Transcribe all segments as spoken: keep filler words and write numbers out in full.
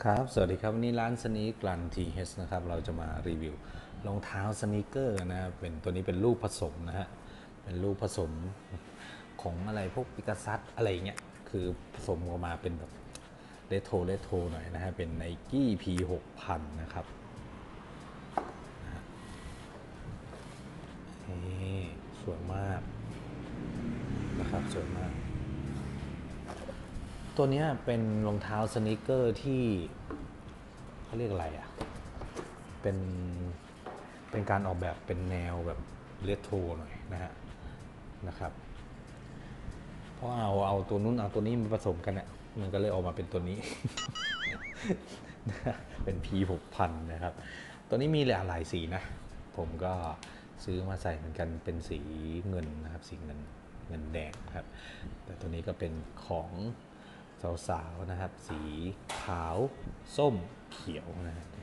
ครับสวัสดีครับวันนี้ร้านสนีกรันทีเฮสนะครับเราจะมารีวิวรองเท้าสนีกเกอร์นะครับเป็นตัวนี้เป็นรูปผสมนะฮะเป็นรูปผสมของอะไรพวกปิกัสซัสอะไรเงี้ยคือผสมออกมาเป็นแบบเรโทรเรโทรหน่อยนะฮะเป็น Nike พี หกพัน นะครับนี่สวยมากนะครับสวยมากตัวนี้เป็นรองเท้าสนีกเกอร์ที่เขาเรียกอะไรอ่ะเป็นเป็นการออกแบบเป็นแนวแบบเรโทรหน่อยนะฮะนะครับเพราะเอาเอาตัวนู้นเอาตัวนี้มาผสมกันเนี่ยมันก็เลยออกมาเป็นตัวนี้ เป็น พี หกพัน นะครับตัวนี้มีหลายหลายสีนะผมก็ซื้อมาใส่เหมือนกันเป็นสีเงินนะครับสีเงินเงินแดงครับแต่ตัวนี้ก็เป็นของสาวๆนะครับสีขาวส้มเขียวนะฮะ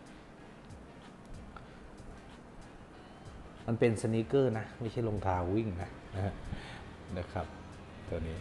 มันเป็นสนีกเกอร์นะไม่ใช่รองเท้าวิ่งนะนะฮะนะครับตัวนี้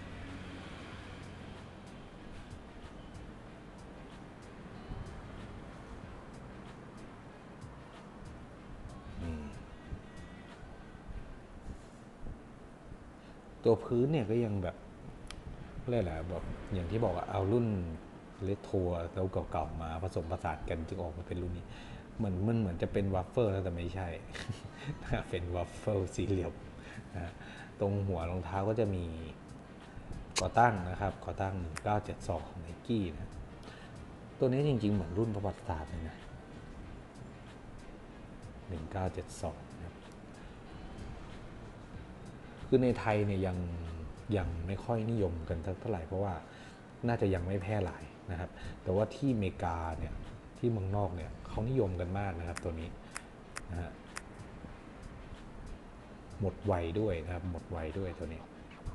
ตัวพื้นเนี่ยก็ยังแบบเรียกอะไรแบบอย่างที่บอกเอารุ่นเลโทรแล้วเก่าๆมาผสมผสานกันจึงออกมาเป็นรุ่นนี้เหมือนมันเหมือนจะเป็นวัฟเฟิลแล้วแต่ไม่ใช่ เป็นวัฟเฟิลสี่เหลี่ยมนะตรงหัวรองเท้าก็จะมีก่อตั้งนะครับก่อตั้งหนึ่งเก้าเจ็ดสองของไนกี้นะตัวนี้จริงๆเหมือนรุ่นประวัติศาสตร์เลยนะหนึ่งเก้าเจ็ดสองนะครับคือในไทยเนี่ยยังยังไม่ค่อยนิยมกันเท่าไหร่เพราะว่าน่าจะยังไม่แพร่หลายนะครับแต่ว่าที่อเมริกาเนี่ยที่เมืองนอกเนี่ยเขานิยมกันมากนะครับตัวนี้นะฮะหมดไวด้วยนะครับหมดไวด้วยตัวนี้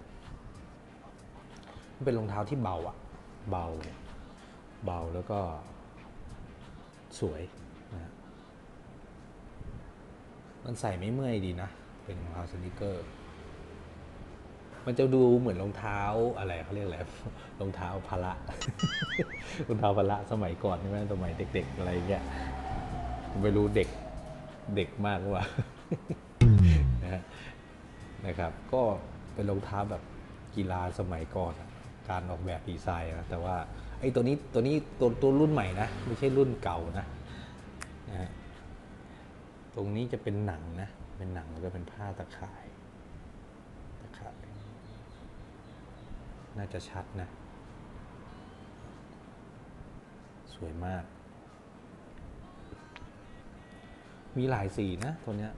มันเป็นรองเท้าที่เบาอะเบาเบาแล้วก็สวยนะมันใส่ไม่เมื่อยดีนะเป็นรองเท้าสนิเกอร์มันจะดูเหมือนรองเท้าอะไรเขาเรียกอะไรรองเท้าพละรองเท้าพละสมัยก่อนใช่ไหมสมัยเด็กๆอะไรเงี้ยไม่รู้เด็กเด็กมากว่านะนะครับก็เป็นรองเท้าแบบกีฬาสมัยก่อนการออกแบบดีไซน์นะแต่ว่าไอ้ตัวนี้ตัวนี้ตัวตัวรุ่นใหม่นะไม่ใช่รุ่นเก่านะนะตรงนี้จะเป็นหนังนะเป็นหนังแล้วก็เป็นผ้าตะข่ายตะข่ายน่าจะชัดนะสวยมากมีหลายสีนะตัวเนี้ย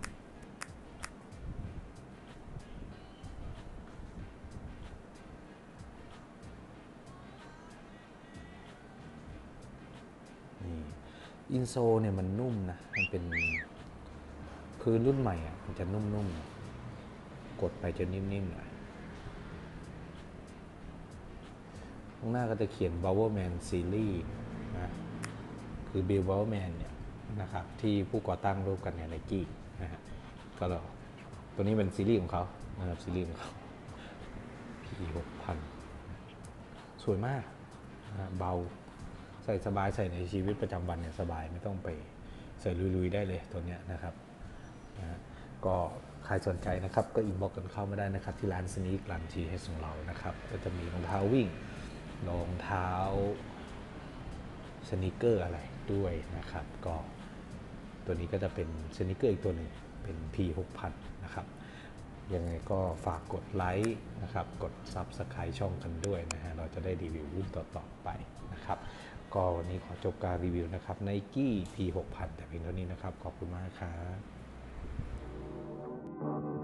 อินโซเนี่ยมันนุ่มนะมันเป็นพื้นรุ่นใหม่อ่ะมันจะนุ่มๆกดไปจะนิ่มๆหน่อยข้างหน้าก็จะเขียน Bowerman Series นะคือ Bill Bowerman เนี่ยนะครับที่ผู้ก่อตั้งร่วมกันเนี่ยไนกี้นะฮะก็ตัวนี้เป็นซีรีส์ของเขานะครับซีรีส์ของเขา พี หกพัน สวยมากนะเบาใส่สบายใส่ในชีวิตประจำวันเนี่ยสบายไม่ต้องไปใส่ลุยๆได้เลยตัวเนี้ยนะครับนะก็ใครสนใจนะครับก็อินบ็อกซ์กันเข้ามาได้นะครับที่ร้านสนีกรันทีเฮสของเรานะครับก็จะมีรองเท้าวิ่งรองเท้าสนีกเกอร์อะไรด้วยนะครับก็ตัวนี้ก็จะเป็นสนีกเกอร์อีกตัวหนึ่งเป็น พี หกพัน นะครับยังไงก็ฝากกดไลค์นะครับกด ซับสไครบ์ ช่องกันด้วยนะฮะเราจะได้รีวิวรุ่นต่อๆไปนะครับก็วันนี้ขอจบการรีวิวนะครับ Nike พี หกพัน แต่เพียงเท่านี้นะครับขอบคุณมากครับ